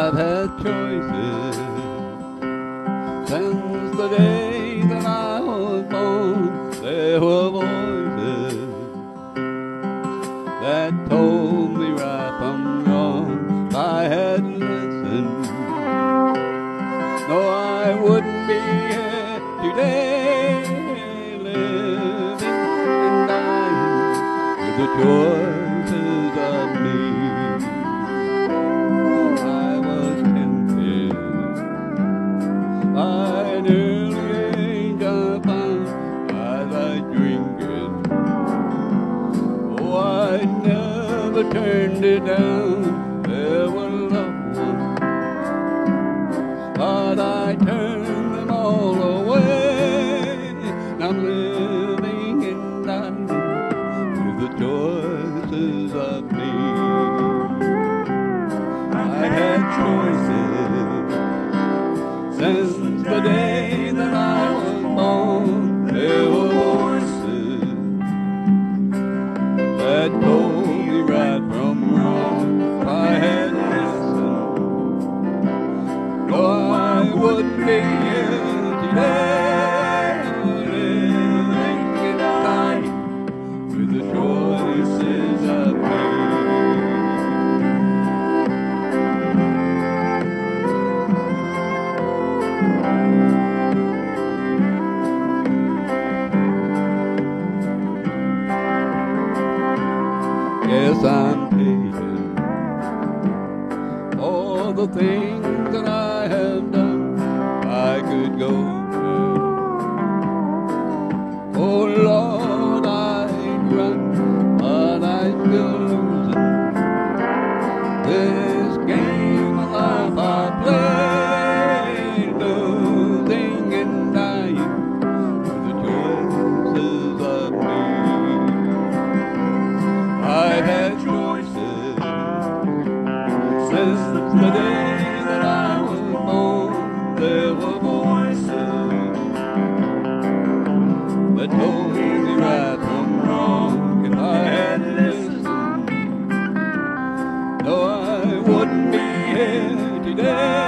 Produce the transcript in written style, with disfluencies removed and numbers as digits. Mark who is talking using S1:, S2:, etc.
S1: I've had choices since the day that I was born. There were voices that told me right from wrong. If I had listened, no, I wouldn't be here today, living and dying with the choices of me. I was tempted by an early age, I found I like drinking. Oh, I never turned it down. There were loved ones, but I turned them all away. Now I'm living and dying with the choices of me. I had choices since the day that I was born. There were voices that told me right from wrong. If I had listened, no, I wouldn't be here today, living and dying with the choices of me. Yes, I'm paying all the things that I have done. I could go there. Oh Lord, I'd run, but I'm still losing this game of life I play, losing and dying with the choices of me. I've had choices since the day that I was born. There were voices that told me right from wrong. If I had listened, no, I wouldn't be here today.